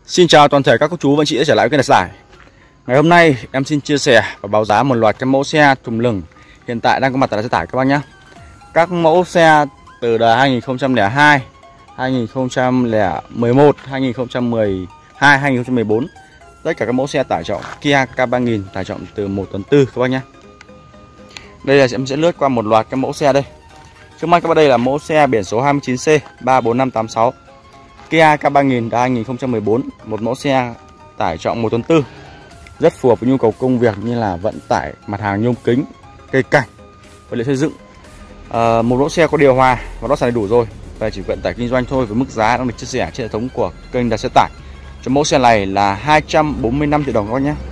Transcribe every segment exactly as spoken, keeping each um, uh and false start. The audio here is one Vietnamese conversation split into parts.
Xin chào toàn thể các cô chú và anh chị đã trở lại với kênh Đạt Xe Tải. Ngày hôm nay em xin chia sẻ và báo giá một loạt các mẫu xe thùng lửng hiện tại đang có mặt tại Đạt Xe Tải các bác nhé. Các mẫu xe từ đời hai nghìn không trăm lẻ hai, hai nghìn không trăm lẻ một, hai nghìn không trăm mười hai, hai nghìn không trăm mười bốn. Tất cả các mẫu xe tải trọng Kia K ba nghìn tải trọng từ một tấn tư các bác nhé. Đây là em sẽ lướt qua một loạt các mẫu xe đây. Trước mắt các bác đây là mẫu xe biển số hai mươi chín C ba bốn năm tám sáu Kia K ba nghìn hai nghìn không trăm mười bốn, một mẫu xe tải trọng một tấn tư, rất phù hợp với nhu cầu công việc như là vận tải mặt hàng nhôm kính, cây cảnh, vật liệu xây dựng. À, một mẫu xe có điều hòa và lót sàn đầy đủ rồi, và chỉ vận tải kinh doanh thôi, với mức giá đang được chia sẻ trên hệ thống của kênh Đạt Xe Tải. Cho mẫu xe này là hai trăm bốn mươi lăm triệu đồng các bác nhé.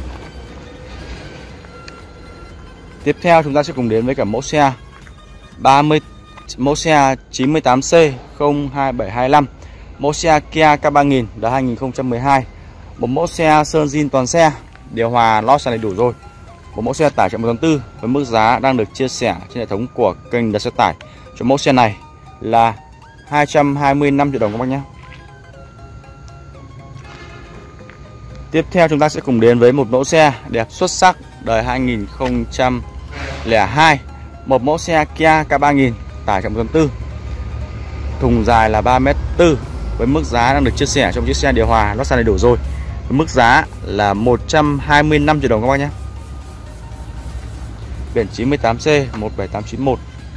Tiếp theo chúng ta sẽ cùng đến với cả mẫu xe ba mươi, mẫu xe chín mươi tám C không hai bảy hai lăm, mẫu xe Kia K ba nghìn đời hai nghìn không trăm mười hai, một mẫu xe sơn zin toàn xe, điều hòa lót sàn đầy đủ rồi, một mẫu xe tải trọng một tấn tư, với mức giá đang được chia sẻ trên hệ thống của kênh Đạt Xe Tải. Cho mẫu xe này là hai trăm hai mươi lăm triệu đồng các bác nhé. Tiếp theo chúng ta sẽ cùng đến với một mẫu xe đẹp xuất sắc đời hai nghìn không trăm lẻ hai, một mẫu xe Kia K ba nghìn tải trọng một tấn tư, thùng dài là ba mét tư, với mức giá đang được chia sẻ trong chiếc xe điều hòa lót sàn đầy đủ rồi, với mức giá là một trăm hai mươi lăm triệu đồng các bác nhé. Biển chín mươi tám C một bảy tám chín một.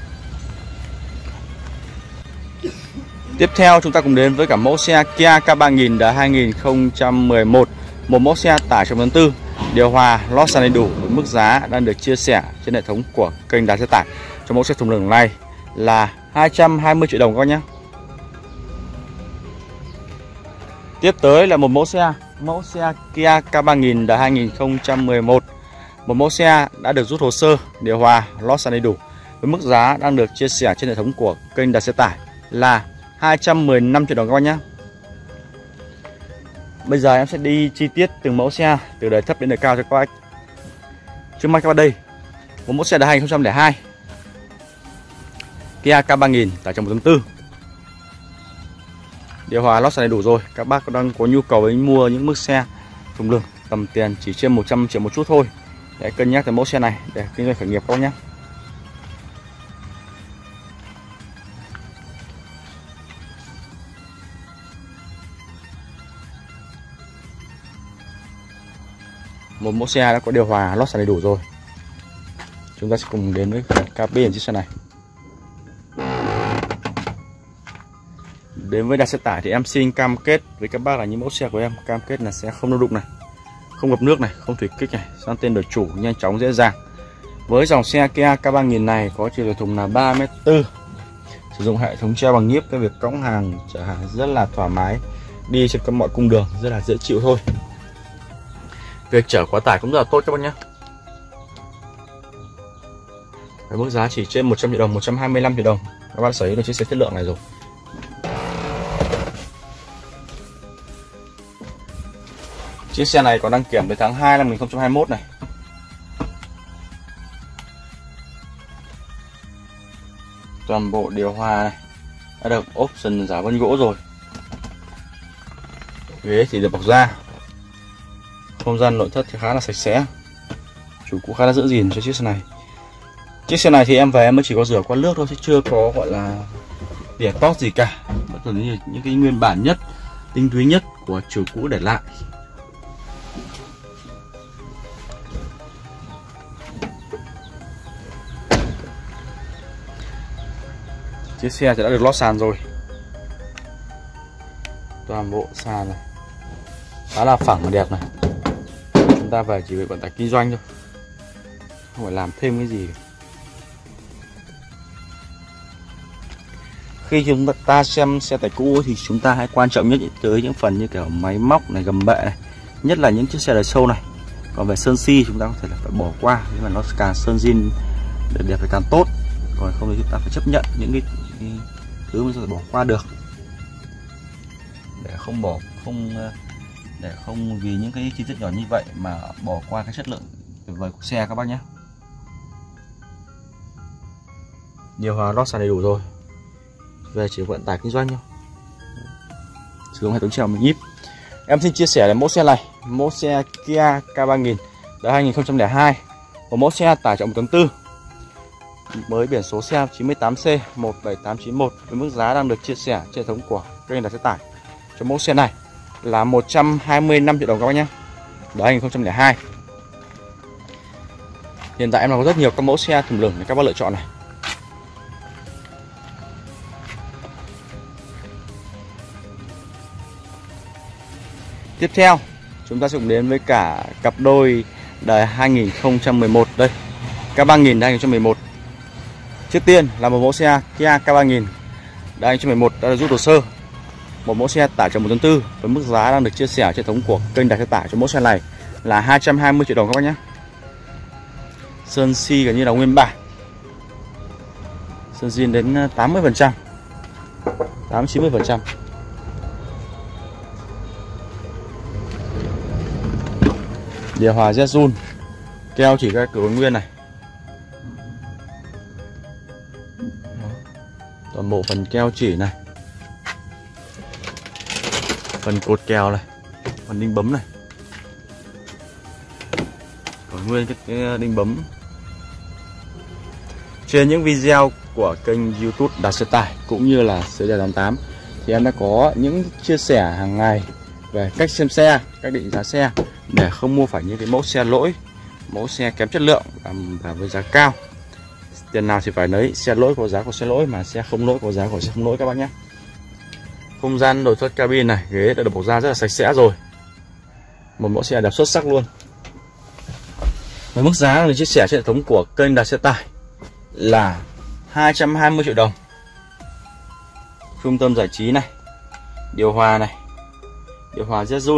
Tiếp theo chúng ta cùng đến với cả mẫu xe Kia K ba nghìn đời hai nghìn không trăm mười một, một mẫu xe tải trọng tấn tư, điều hòa lót sàn đầy đủ, với mức giá đang được chia sẻ trên hệ thống của kênh Đạt Xe Tải. Cho mẫu xe thùng lửng này là hai trăm hai mươi triệu đồng các bác nhé. Tiếp tới là một mẫu xe, mẫu xe Kia K ba nghìn đời hai nghìn không trăm mười một, một mẫu xe đã được rút hồ sơ, điều hòa lót sàn đầy đủ, với mức giá đang được chia sẻ trên hệ thống của kênh Đạt Xe Tải là hai trăm mười lăm triệu đồng các bác nhé. Bây giờ em sẽ đi chi tiết từng mẫu xe từ đời thấp đến đời cao cho các bác. Trước mắt các bác đây, một mẫu xe đời hai nghìn không trăm lẻ hai Kia K ba nghìn tải trọng một tấn tư, điều hòa lót sàn đầy đủ rồi. Các bác đang có nhu cầu với mua những mức xe thùng lửng tầm tiền chỉ trên một trăm triệu một chút thôi, để cân nhắc tới mẫu xe này để kinh doanh khởi nghiệp các bác nhé. Một mẫu xe đã có điều hòa lót sàn đầy đủ rồi. Chúng ta sẽ cùng đến với phần cabin chiếc xe này. Đến với Đạt Xe Tải thì em xin cam kết với các bác là những mẫu xe của em cam kết là sẽ không nâu đụng này, không ngập nước này, không thủy kích này, sang tên đổi chủ nhanh chóng dễ dàng. Với dòng xe Kia K ba nghìn này có chiều dài thùng là ba mét tư, sử dụng hệ thống treo bằng nhíp, cái việc cõng hàng chở hàng rất là thoải mái, đi trên các mọi cung đường rất là dễ chịu thôi. Việc chở quá tải cũng rất là tốt các bác nhé. Với mức giá chỉ trên một trăm triệu đồng, một trăm hai mươi lăm triệu đồng, các bác sở hữu được chiếc xe chất lượng này rồi. Chiếc xe này có đăng kiểm tới tháng hai năm hai nghìn không trăm hai mươi mốt này. Toàn bộ điều hòa này đã được option giả vân gỗ rồi. Ghế thì được bọc da. Không gian nội thất thì khá là sạch sẽ. Chủ cũng khá là giữ gìn cho chiếc xe này. Chiếc xe này thì em về em mới chỉ có rửa qua nước thôi, chứ chưa có gọi là tỉa tót gì cả. Vẫn còn những, những cái nguyên bản nhất, tinh túy nhất của chủ cũ để lại. Chiếc xe thì đã được lót sàn rồi. Toàn bộ sàn này khá là phẳng và đẹp này. Chúng ta về chỉ về vận tải kinh doanh thôi, không phải làm thêm cái gì. Khi chúng ta xem xe tải cũ thì chúng ta hãy quan trọng nhất tới những phần như kiểu máy móc này, gầm bệ này, nhất là những chiếc xe đời sâu này. Còn về sơn xi chúng ta có thể là phải bỏ qua, nhưng mà nó càng sơn zin để đẹp thì càng tốt. Còn không thì chúng ta phải chấp nhận những cái, cái thứ mà chúng ta bỏ qua được, để không bỏ không để không vì những cái chi tiết nhỏ như vậy mà bỏ qua cái chất lượng tuyệt vời của xe các bác nhé. Điều hòa lót sàn đầy đủ rồi, về chỉ vận tải kinh doanh thôi, sử dụng hệ thống treo bằng nhíp. Em xin chia sẻ là mẫu xe này, mẫu xe Kia K ba nghìn đời hai nghìn không trăm lẻ hai, một mẫu xe tải trọng một tấn tư, mới biển số xe chín mươi tám C một bảy tám chín một, với mức giá đang được chia sẻ trên hệ thống của kênh Đặt Xe Tải cho mẫu xe này là một trăm hai mươi lăm triệu đồng các bác nhé, đời hai nghìn không trăm lẻ hai. Hiện tại em đang có rất nhiều các mẫu xe thùng lửng để các bác lựa chọn này. Tiếp theo chúng ta sẽ cùng đến với cả cặp đôi đời hai nghìn không trăm mười một đây, K ba nghìn đời hai nghìn không trăm mười một. Trước tiên là một mẫu xe Kia K ba nghìn đời hai nghìn không trăm mười một đã được rút hồ sơ, một mẫu xe tải trọng một tấn tư, với mức giá đang được chia sẻ trên hệ thống của kênh Đặt Xe Tải cho mẫu xe này là hai trăm hai mươi triệu đồng các bác nhé. Sơn xi gần như là nguyên bản, sơn zin đến tám mươi phần trăm, tám chín mươi phần trăm. Điều hòa Zhun, keo chỉ các cửa nguyên này, toàn bộ phần keo chỉ này, phần cột kèo này, phần đinh bấm này, còn nguyên cái, cái đinh bấm. Trên những video của kênh YouTube Đặt Xe Tải cũng như là Sới Đề tám tám thì em đã có những chia sẻ hàng ngày về cách xem xe, cách định giá xe để không mua phải những cái mẫu xe lỗi, mẫu xe kém chất lượng và với giá cao. Tiền nào thì phải lấy, xe lỗi có giá của xe lỗi, mà xe không lỗi có giá của xe không lỗi các bác nhé. Không gian nội thất cabin này, ghế đã được bọc da rất là sạch sẽ rồi. Một mẫu xe đẹp xuất sắc luôn. Với mức giá được chia sẻ trên hệ thống của kênh Đặt Xe Tải là hai trăm hai mươi triệu đồng. Trung tâm giải trí này, điều hòa này, điều hòa Zhun.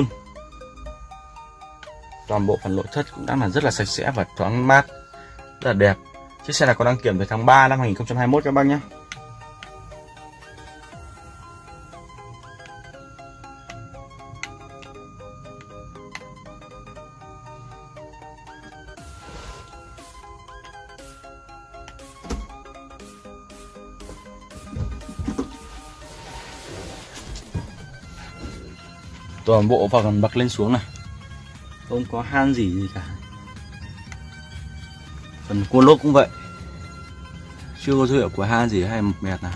Toàn bộ phần nội thất cũng đã là rất là sạch sẽ và thoáng mát, rất là đẹp. Chiếc xe này có đăng kiểm từ tháng ba năm hai nghìn không trăm hai mươi mốt các bác nhé. Toàn bộ vào gần bậc lên xuống này, không có han gì gì cả. Phần cua lốp cũng vậy, chưa có dấu hiệu của han gì hay mộc mẹt nào.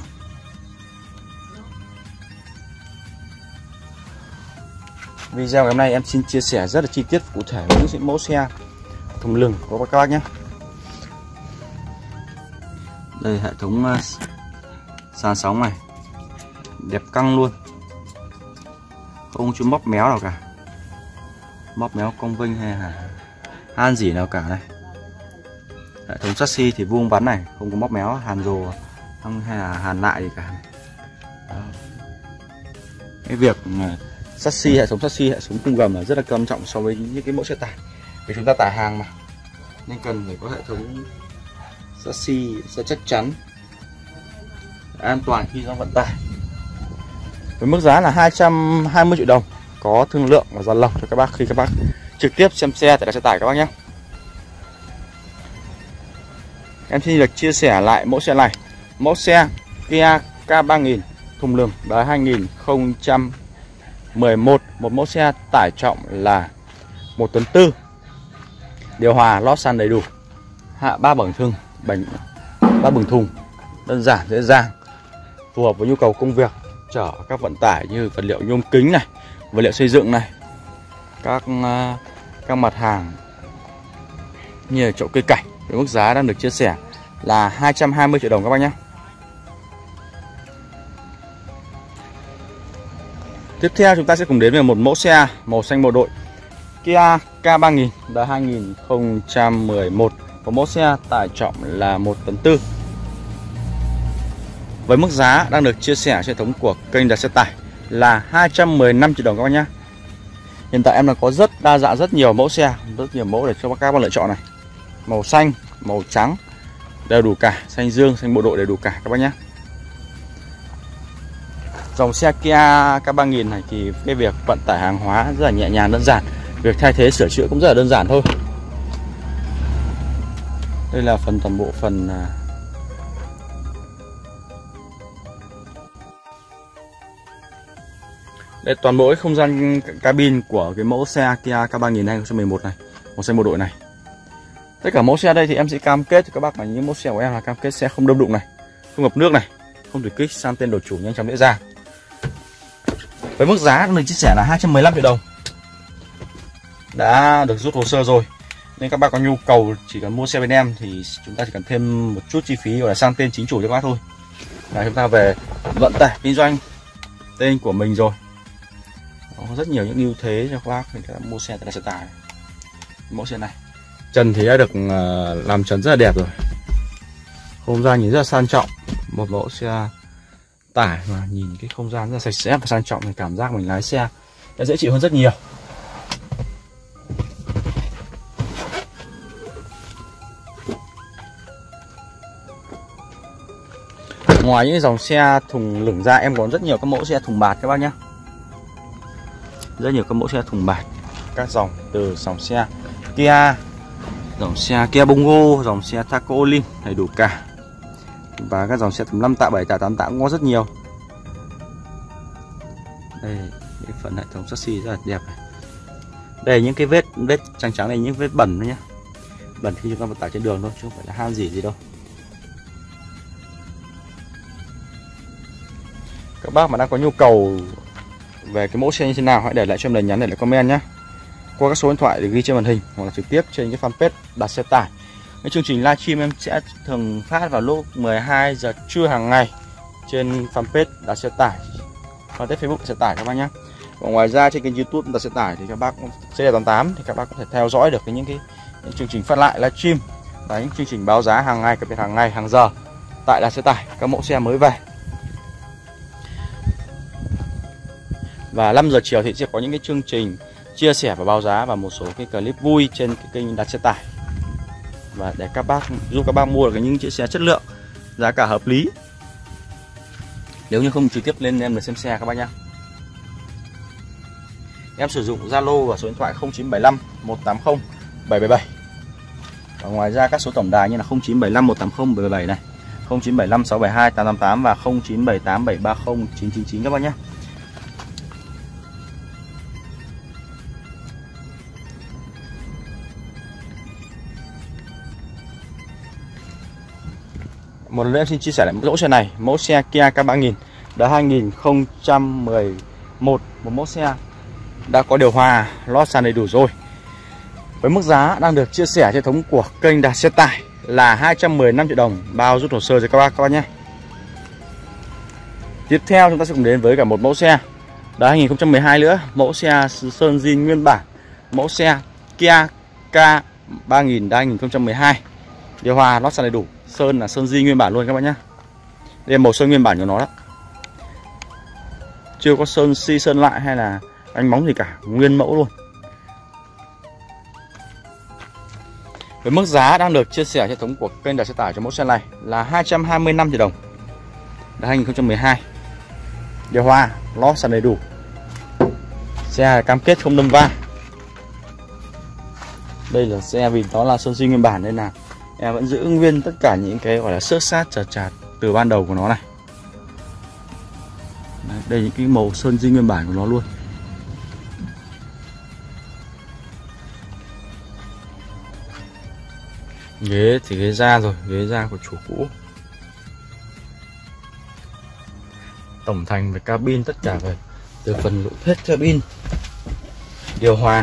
Video ngày hôm nay em xin chia sẻ rất là chi tiết cụ thể với những mẫu xe thùng lửng của các bác nhé. Đây hệ thống sàn sóng này đẹp căng luôn, không chút móc méo nào cả, móc méo cong vênh hay là han gì nào cả này. Hệ thống chassis thì vuông vắn này, không có móc méo, hàn rồ hay là hàn lại gì cả. Đó. Cái việc chassis, hệ thống chassis, hệ thống khung gầm là rất là quan trọng so với những cái mẫu xe tải, vì chúng ta tải hàng mà, nên cần phải có hệ thống chassis rất chắc chắn, an toàn khi ra vận tải. Với mức giá là hai trăm hai mươi triệu đồng, có thương lượng và giàn lọc cho các bác khi các bác trực tiếp xem xe tại Đặt Xe Tải các bác nhé. Em xin được chia sẻ lại mẫu xe này, mẫu xe Kia K ba nghìn thùng lửng đời hai nghìn không trăm mười một, một mẫu xe tải trọng là một tấn tư, điều hòa lót sàn đầy đủ, hạ ba bảng thùng, bánh ba bảng thùng, đơn giản dễ dàng, phù hợp với nhu cầu công việc chở các vận tải như vật liệu nhôm kính này, vật liệu xây dựng này, các các mặt hàng như là chậu cây cảnh. Với mức giá đang được chia sẻ là hai trăm hai mươi triệu đồng các bác nhé. Tiếp theo chúng ta sẽ cùng đến với một mẫu xe màu xanh bộ đội Kia K ba nghìn đời hai nghìn không trăm mười một, một mẫu xe tải trọng là một tấn tư. Với mức giá đang được chia sẻ trên hệ thống của kênh Đặt Xe Tải là hai trăm mười lăm triệu đồng các bác nhé. Hiện tại em là có rất đa dạng, rất nhiều mẫu xe, rất nhiều mẫu để cho các bác lựa chọn này. Màu xanh, màu trắng đều đủ cả, xanh dương, xanh bộ đội đều đủ cả các bác nhé. Dòng xe Kia K ba nghìn này thì cái việc vận tải hàng hóa rất là nhẹ nhàng, đơn giản, việc thay thế sửa chữa cũng rất là đơn giản thôi. Đây là phần toàn bộ phần Đây toàn bộ cái không gian cabin của cái mẫu xe Kia K ba nghìn hai không một một này, một xe một đội này. Tất cả mẫu xe đây thì em sẽ cam kết cho các bác là những mẫu xe của em là cam kết xe không đâm đụng này, không ngập nước này, không thủy kích, sang tên đổi chủ nhanh chóng dễ dàng. Với mức giá mình chia sẻ là hai trăm mười lăm triệu đồng đã được rút hồ sơ rồi, nên các bác có nhu cầu chỉ cần mua xe bên em thì chúng ta chỉ cần thêm một chút chi phí gọi là sang tên chính chủ cho các bác thôi, là chúng ta về vận tải kinh doanh tên của mình rồi. Có rất nhiều những ưu thế cho các bác khi các bác mua xe tại xe tải. Mẫu xe này trần thì đã được làm trần rất là đẹp rồi, không gian nhìn rất là sang trọng. Một mẫu xe tải mà nhìn cái không gian rất là sạch sẽ và sang trọng, thì cảm giác mình lái xe đã dễ chịu hơn rất nhiều. Ngoài những dòng xe thùng lửng ra, em còn rất nhiều các mẫu xe thùng bạt các bác nhé. Rất nhiều các mẫu xe thùng bạt, các dòng từ dòng xe Kia, dòng xe Kia Bongo, dòng xe Taco Olim, đầy đủ cả. Và các dòng xe tầm năm tạ, bảy tạ, tám tạ cũng có rất nhiều. Đây, cái phần hệ thống chassis rất là đẹp này. Đây những cái vết vết trắng trắng này, những vết bẩn thôi nhé. Bẩn khi chúng ta vận tải trên đường thôi, chứ không phải là han gì gì đâu. Các bác mà đang có nhu cầu về cái mẫu xe như thế nào, hãy để lại cho em lời nhắn, để lại comment nhé, qua các số điện thoại được ghi trên màn hình hoặc là trực tiếp trên cái fanpage Đặt Xe Tải. Cái chương trình livestream em sẽ thường phát vào lúc mười hai giờ trưa hàng ngày trên fanpage Đặt Xe Tải, fanpage Facebook Đặt Xe Tải các bác nhé. Và ngoài ra trên kênh YouTube Đặt Xe Tải thì các bác C tám tám thì các bác có thể theo dõi được những cái những chương trình phát lại livestream và những chương trình báo giá hàng ngày, cập nhật hàng ngày, hàng giờ tại Đặt Xe Tải, các mẫu xe mới về. Và năm giờ chiều thì sẽ có những cái chương trình chia sẻ và báo giá và một số cái clip vui trên cái kênh Đặt Xe Tải, và để các bác giúp các bác mua được những chiếc xe chất lượng, giá cả hợp lý, nếu như không trực tiếp lên em để xem xe các bác nhá. Em sử dụng Zalo và số điện thoại không chín bảy lăm một tám không bảy bảy bảy. Và ngoài ra các số tổng đài như là không chín bảy lăm một tám không bảy bảy bảy này, không chín bảy lăm sáu bảy hai tám tám tám và không chín bảy tám bảy ba không chín chín chín các bác nhé. Một lần nữa em xin chia sẻ lại mẫu xe này, mẫu xe Kia K ba nghìn đời hai nghìn không trăm mười một, một mẫu xe đã có điều hòa, lót sàn đầy đủ rồi. Với mức giá đang được chia sẻ trên hệ thống của kênh Đặt Xe Tải là hai trăm mười lăm triệu đồng, bao rút hồ sơ cho các bác các bác nhé. Tiếp theo chúng ta sẽ cùng đến với cả một mẫu xe đời hai nghìn không trăm mười hai nữa, mẫu xe sơn zin nguyên bản, mẫu xe Kia K ba nghìn hai nghìn không trăm mười hai, điều hòa, lót sàn đầy đủ, sơn là sơn zin nguyên bản luôn các bác nhé. Đây là màu sơn nguyên bản của nó đó, chưa có sơn xi sơn lại hay là đánh bóng gì cả, nguyên mẫu luôn. Với mức giá đang được chia sẻ hệ thống của kênh Đặt Xe Tải cho mẫu xe này là hai trăm hai mươi lăm triệu đồng, là hai nghìn không trăm mười hai, điều hòa, lót sàn đầy đủ, xe cam kết không đâm va. Đây là xe vì nó là sơn zin nguyên bản nên là em vẫn giữ nguyên tất cả những cái gọi là xước sát chật chạt từ ban đầu của nó này. Đấy, đây những cái màu sơn zin nguyên bản của nó luôn. Ghế thì ghế da rồi, ghế da của chủ cũ. Tổng thành về cabin, tất cả về từ phần nội thất cabin, điều hòa,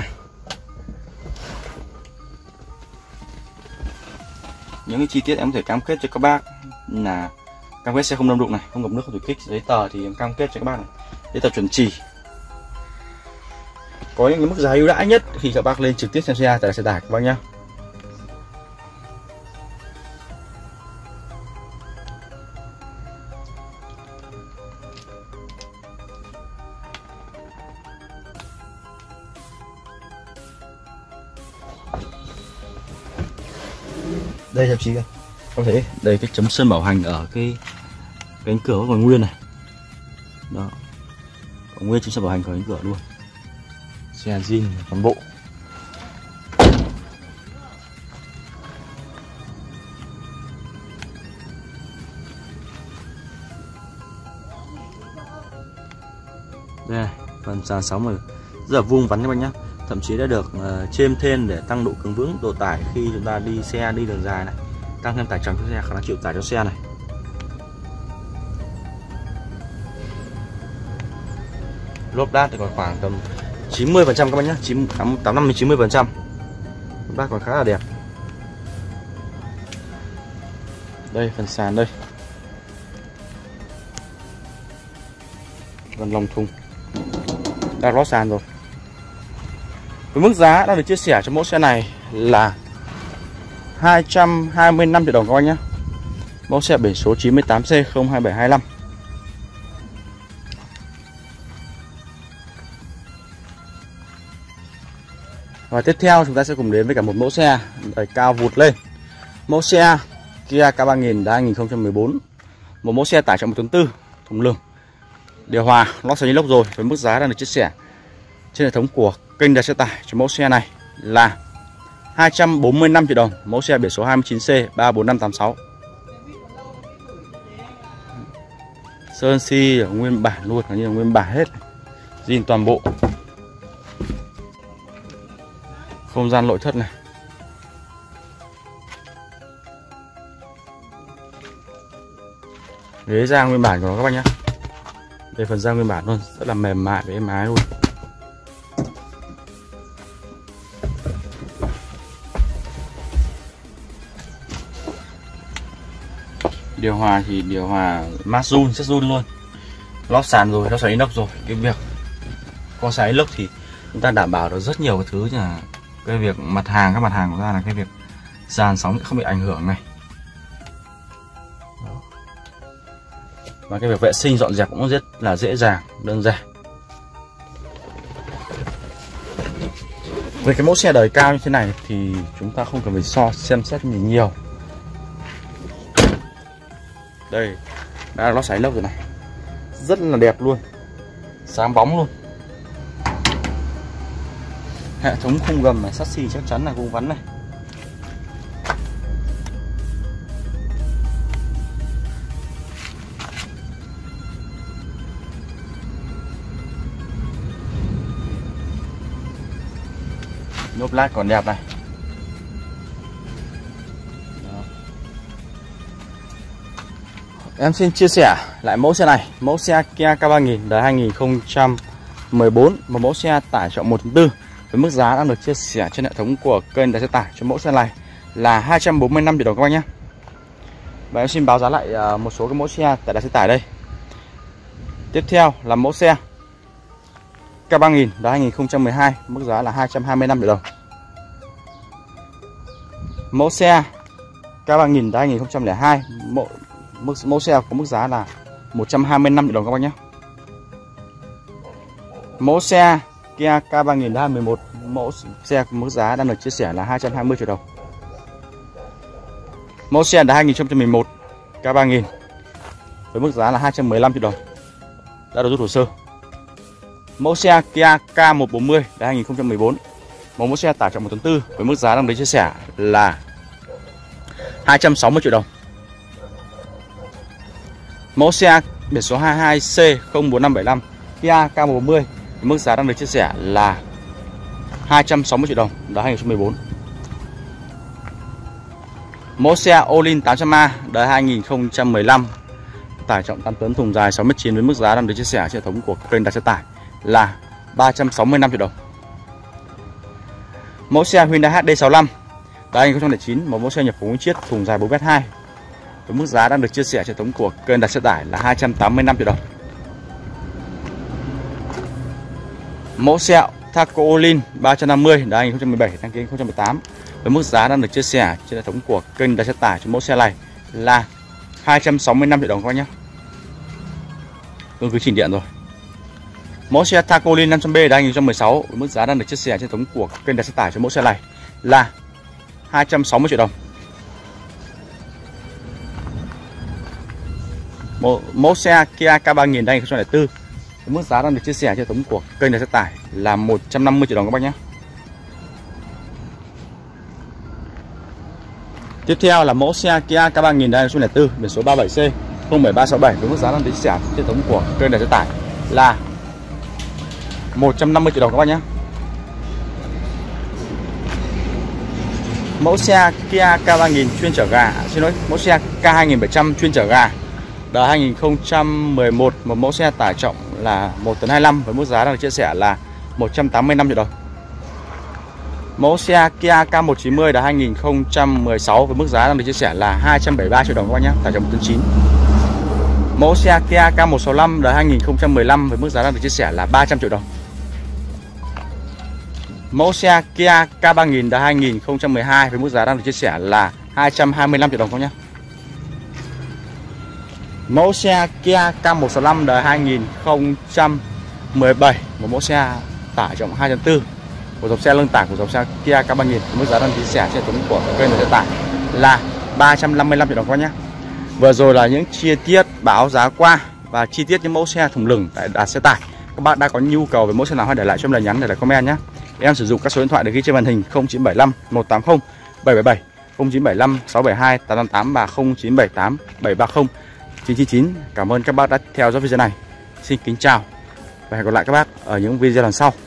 những cái chi tiết em có thể cam kết cho các bác là cam kết sẽ không đâm đụng này, không ngập nước, không thủy kích. Giấy tờ thì em cam kết cho các bác này, giấy tờ chuẩn chỉ, có những cái mức giá ưu đãi nhất khi các bác lên trực tiếp xem xe tại Xe Tải các bác nhé. Đây thậm chí có thể đây cái chấm sơn bảo hành ở cái cánh cửa còn nguyên này, đó, còn nguyên chấm sơn bảo hành của cánh cửa luôn, xe zin toàn bộ. Đây phần dàn sóng rồi rất là vuông vắn các bạn nhé. Thậm chí đã được uh, chêm thêm để tăng độ cứng vững, độ tải khi chúng ta đi xe đi đường dài này, tăng thêm tải trọng cho xe, khả năng chịu tải cho xe này. Lốp đát thì còn khoảng tầm chín mươi phần trăm các bạn nhé, tám mươi chín mươi phần trăm. Lốp đát còn khá là đẹp. Đây phần sàn đây, phần lồng thùng đã lót sàn rồi. Với mức giá đang được chia sẻ cho mẫu xe này là hai trăm hai mươi lăm triệu đồng các bạn nhé. Mẫu xe biển số chín tám C không hai bảy hai lăm. Và tiếp theo chúng ta sẽ cùng đến với cả một mẫu xe đẩy cao vụt lên. Mẫu xe Kia K ba nghìn hai nghìn không trăm mười bốn. Một mẫu xe tải trọng một tấn tư, thùng lưng, điều hòa, lót sàn inox rồi. Với mức giá đang được chia sẻ trên hệ thống của kênh Đạt Xe Tải cho mẫu xe này là hai trăm bốn mươi lăm triệu đồng. Mẫu xe biển số hai chín C ba bốn năm tám sáu. Sơn xi si nguyên bản luôn, như là nguyên bản hết, zin toàn bộ. Không gian nội thất này, ghế da nguyên bản của nó các bạn nhé. Đây phần da nguyên bản luôn, rất là mềm mại và êm ái luôn. Điều hòa thì điều hòa mát run, rất run luôn. Lót sàn rồi, lót sàn inox rồi. Cái việc có sàn inox thì chúng ta đảm bảo được rất nhiều cái thứ, như là cái việc mặt hàng, các mặt hàng của ta là cái việc dàn sóng không bị ảnh hưởng này. Và cái việc vệ sinh dọn dẹp cũng rất là dễ dàng, đơn giản. Về cái mẫu xe đời cao như thế này thì chúng ta không cần phải so xem xét nhìn nhiều. Đây đã là lót sàn inox rồi này, rất là đẹp luôn, sáng bóng luôn. Hệ thống khung gầm này, sắt xi chắc chắn là vuông vắn này. Lốp lát còn đẹp này. Đó. Em xin chia sẻ lại mẫu xe này, mẫu xe Kia K ba nghìn đời hai nghìn không trăm mười bốn, một mẫu xe tải trọng một tấn tư. Với mức giá đang được chia sẻ trên hệ thống của kênh Đạt Xe Tải cho mẫu xe này là hai trăm bốn mươi lăm triệu đồng các bạn nhé. Và em xin báo giá lại một số cái mẫu xe tại Đạt Xe Tải đây. Tiếp theo là mẫu xe K ba nghìn đời hai nghìn không trăm mười hai, mức giá là hai trăm hai mươi lăm triệu đồng. Mẫu xe K ba nghìn đời hai nghìn không trăm lẻ hai, mẫu mức mẫu xe có mức giá là một trăm hai mươi lăm triệu đồng các bạn nhé. Mẫu xe Kia K ba nghìn hai nghìn mười một, mẫu xe có mức giá đang được chia sẻ là hai trăm hai mươi triệu đồng. Mẫu xe là hai nghìn không trăm mười một K ba nghìn với mức giá là hai trăm mười lăm triệu đồng, đã được rút hồ sơ. Mẫu xe Kia K một bốn mươi là hai nghìn không trăm mười bốn, một mẫu xe tải trọng một tấn tư với mức giá đang được chia sẻ là hai trăm sáu mươi triệu đồng. Mẫu xe biển số hai hai C không bốn năm bảy lăm Kia K một bốn mươi, mức giá đang được chia sẻ là hai trăm sáu mươi triệu đồng, đó hai nghìn không trăm mười bốn. Mẫu xe Olin tám trăm A đời hai nghìn không trăm mười lăm, tải trọng tám tấn, thùng dài sáu mét chín với mức giá đang được chia sẻ trên hệ thống của kênh Đạt Xe Tải là ba trăm sáu mươi lăm triệu đồng. Mẫu xe Hyundai H D sáu lăm đời hai nghìn không trăm lẻ chín, một mẫu xe nhập khẩu nguyên chiết, thùng dài bốn mét hai với mức giá đang được chia sẻ trên hệ thống của kênh Đạt Xe Tải là hai trăm tám mươi lăm triệu đồng. Mẫu xe Taco Olin ba trăm năm mươi đời hai nghìn không trăm mười bảy, đăng ký hai nghìn không trăm mười tám với mức giá đang được chia sẻ trên hệ thống của kênh Đạt Xe Tải cho mẫu xe này là hai trăm sáu mươi lăm triệu đồng các bạn nhé. Tương cứ chỉnh điện rồi. Mẫu xe Taco Olin năm trăm B đời hai nghìn không trăm mười sáu với mức giá đang được chia sẻ trên hệ thống của kênh Đạt Xe Tải cho mẫu xe này là hai trăm sáu mươi triệu đồng. Mẫu, mẫu xe Kia K ba nghìn đời hai nghìn không trăm lẻ bốn, mức giá đang được chia sẻ trên hệ thống của kênh Đạt Xe Tải là một trăm năm mươi triệu đồng các bác nhé. Tiếp theo là mẫu xe Kia K ba nghìn đời hai nghìn không trăm lẻ bốn, biển số ba mươi bảy C không bảy ba sáu bảy với mức giá đang được chia sẻ trên hệ thống của kênh Đạt Xe Tải là một trăm năm mươi triệu đồng các bác nhé. Mẫu xe Kia K ba nghìn chuyên chở gà, à, xin lỗi, mẫu xe K hai bảy trăm chuyên chở gà, đời hai nghìn không trăm mười một, một mẫu xe tải trọng là một tấn hai mươi lăm với mức giá đang được chia sẻ là một trăm tám mươi lăm triệu đồng. Mẫu xe Kia K một chín mươi đời hai nghìn không trăm mười sáu với mức giá đang được chia sẻ là hai trăm bảy mươi ba triệu đồng các bác nhé, tải trọng một tấn chín. Mẫu xe Kia K một sáu lăm đời hai nghìn không trăm mười lăm với mức giá đang được chia sẻ là ba trăm triệu đồng. Mẫu xe Kia K ba nghìn đời hai nghìn không trăm mười hai với mức giá đang được chia sẻ là hai trăm hai mươi lăm triệu đồng các nhé. Mẫu xe Kia K một sáu lăm đời hai nghìn không trăm mười bảy, một mẫu xe tải trọng hai trăm bốn của dòng xe lưng tải của dòng xe Kia K ba nghìn, mức giá đang chia sẻ trên tuấn của kênh xe tải là ba trăm năm mươi lăm triệu đồng các nhé. Vừa rồi là những chi tiết báo giá qua và chi tiết những mẫu xe thùng lửng tại Đạt Xe Tải. Các bạn đã có nhu cầu về mẫu xe nào hãy để lại cho em lời nhắn, để lại comment nhé. Em sử dụng các số điện thoại được ghi trên màn hình không chín bảy năm một tám không bảy bảy bảy, không chín bảy năm sáu bảy hai tám tám tám và không chín bảy tám bảy ba không chín chín chín. Cảm ơn các bác đã theo dõi video này. Xin kính chào và hẹn gặp lại các bác ở những video lần sau.